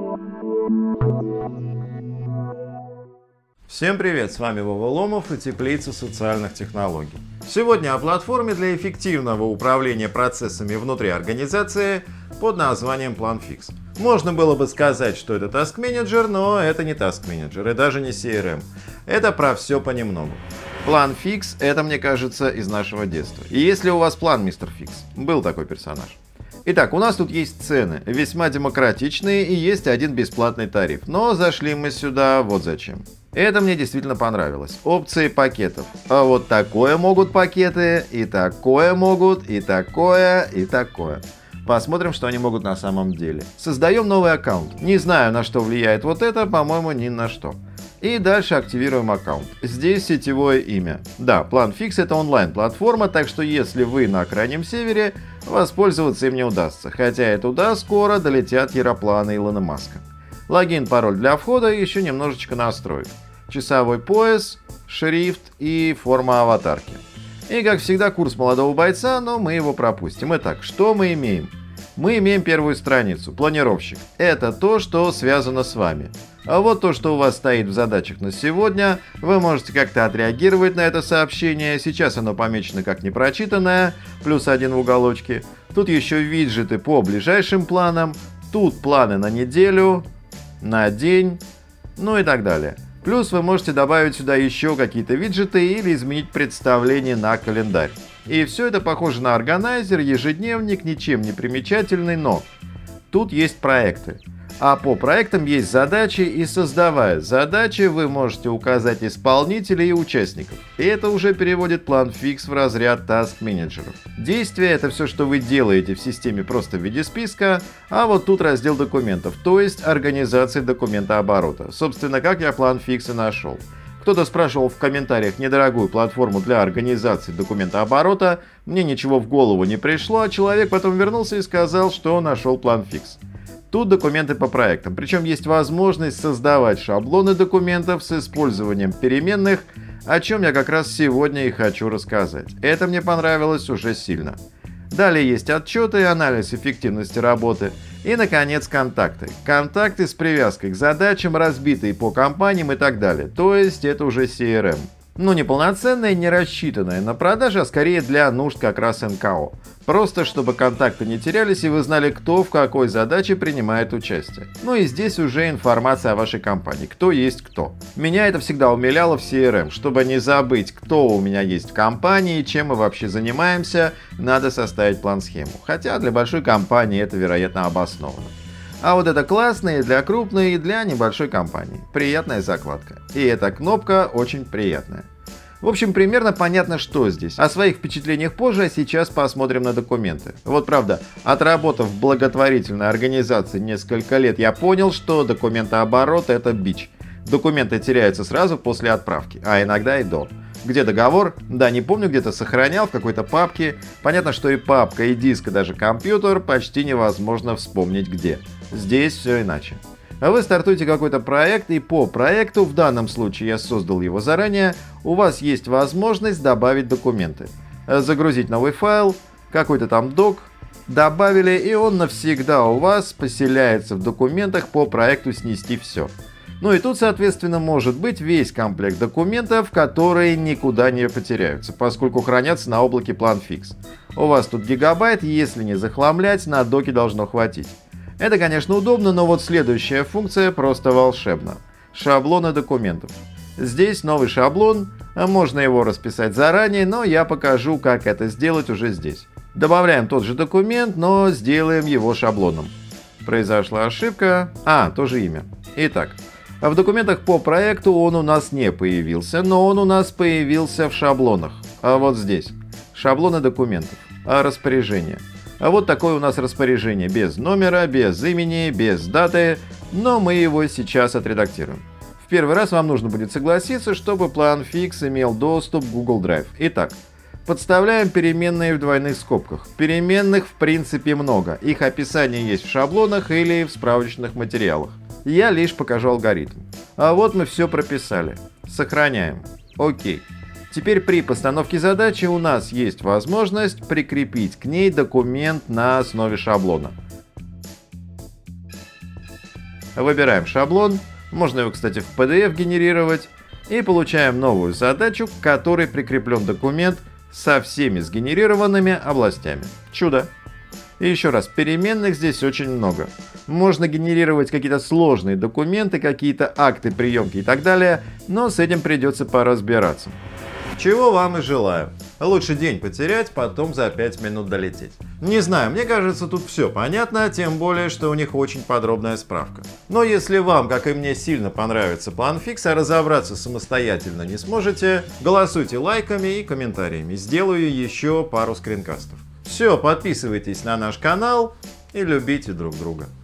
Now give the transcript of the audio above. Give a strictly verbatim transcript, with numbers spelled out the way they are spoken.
Всем привет, с вами Вова Ломов и Теплица социальных технологий. Сегодня о платформе для эффективного управления процессами внутри организации под названием PlanFix. Можно было бы сказать, что это Task Manager, но это не Task Manager и даже не си эр эм. Это про все понемногу. PlanFix — это, мне кажется, из нашего детства. И если у вас план, мистер Фикс, был такой персонаж. Итак, у нас тут есть цены, весьма демократичные, и есть один бесплатный тариф. Но зашли мы сюда вот зачем. Это мне действительно понравилось. Опции пакетов. А вот такое могут пакеты, и такое могут, и такое, и такое. Посмотрим, что они могут на самом деле. Создаем новый аккаунт. Не знаю, на что влияет вот это, по-моему, ни на что. И дальше активируем аккаунт. Здесь сетевое имя. Да, PlanFix — это онлайн-платформа, так что если вы на крайнем севере, воспользоваться им не удастся. Хотя и туда скоро долетят яропланы Илона Маска. Логин, пароль для входа и еще немножечко настроек. Часовой пояс, шрифт и форма аватарки. И как всегда курс молодого бойца, но мы его пропустим. Итак, что мы имеем? Мы имеем первую страницу, планировщик. Это то, что связано с вами. А вот то, что у вас стоит в задачах на сегодня, вы можете как-то отреагировать на это сообщение. Сейчас оно помечено как непрочитанное, плюс один в уголочке. Тут еще виджеты по ближайшим планам. Тут планы на неделю, на день, ну и так далее. Плюс вы можете добавить сюда еще какие-то виджеты или изменить представление на календарь. И все это похоже на органайзер, ежедневник, ничем не примечательный, но тут есть проекты. А по проектам есть задачи, и создавая задачи, вы можете указать исполнителей и участников. И это уже переводит PlanFix в разряд Task менеджеров. Действия — это все, что вы делаете в системе просто в виде списка, а вот тут раздел документов, то есть организация документооборота. Собственно, как я PlanFix и нашел. Кто-то спрашивал в комментариях недорогую платформу для организации документооборота, мне ничего в голову не пришло, а человек потом вернулся и сказал, что нашел PlanFix. Тут документы по проектам, причем есть возможность создавать шаблоны документов с использованием переменных, о чем я как раз сегодня и хочу рассказать. Это мне понравилось уже сильно. Далее есть отчеты, анализ эффективности работы и, наконец, контакты. Контакты с привязкой к задачам, разбитые по компаниям и так далее. То есть это уже си эр эм. Ну, не полноценная, не рассчитанная на продажи, а скорее для нужд как раз эн ка о. Просто чтобы контакты не терялись и вы знали, кто в какой задаче принимает участие. Ну и здесь уже информация о вашей компании, кто есть кто. Меня это всегда умиляло в си эр эм. Чтобы не забыть, кто у меня есть в компании, чем мы вообще занимаемся, надо составить план-схему. Хотя для большой компании это, вероятно, обосновано. А вот это классно и для крупной, и для небольшой компании. Приятная закладка. И эта кнопка очень приятная. В общем, примерно понятно, что здесь. О своих впечатлениях позже, а сейчас посмотрим на документы. Вот правда, отработав в благотворительной организации несколько лет, я понял, что документооборот — это бич. Документы теряются сразу после отправки, а иногда и до. Где договор? Да, не помню, где-то сохранял в какой-то папке. Понятно, что и папка, и диск, и даже компьютер почти невозможно вспомнить где. Здесь все иначе. Вы стартуете какой-то проект, и по проекту, в данном случае я создал его заранее, у вас есть возможность добавить документы. Загрузить новый файл, какой-то там док, добавили, и он навсегда у вас поселяется в документах по проекту «Снести все». Ну и тут, соответственно, может быть весь комплект документов, которые никуда не потеряются, поскольку хранятся на облаке PlanFix. У вас тут гигабайт, если не захламлять, на доке должно хватить. Это, конечно, удобно, но вот следующая функция просто волшебна. Шаблоны документов. Здесь новый шаблон, можно его расписать заранее, но я покажу, как это сделать уже здесь. Добавляем тот же документ, но сделаем его шаблоном. Произошла ошибка. А, тоже имя. Итак, в документах по проекту он у нас не появился, но он у нас появился в шаблонах. А вот здесь. Шаблоны документов. А распоряжение. А вот такое у нас распоряжение, без номера, без имени, без даты, но мы его сейчас отредактируем. В первый раз вам нужно будет согласиться, чтобы PlanFix имел доступ к Google Drive. Итак, подставляем переменные в двойных скобках. Переменных в принципе много, их описание есть в шаблонах или в справочных материалах. Я лишь покажу алгоритм. А вот мы все прописали. Сохраняем. Окей. Теперь при постановке задачи у нас есть возможность прикрепить к ней документ на основе шаблона. Выбираем шаблон, можно его, кстати, в пи ди эф генерировать, и получаем новую задачу, к которой прикреплен документ со всеми сгенерированными областями. Чудо! И еще раз, переменных здесь очень много. Можно генерировать какие-то сложные документы, какие-то акты приемки и так далее, но с этим придется поразбираться. Чего вам и желаю. Лучше день потерять, потом за пять минут долететь. Не знаю, мне кажется, тут все понятно, тем более, что у них очень подробная справка. Но если вам, как и мне, сильно понравится PlanFix, а разобраться самостоятельно не сможете, голосуйте лайками и комментариями. Сделаю еще пару скринкастов. Все, подписывайтесь на наш канал и любите друг друга.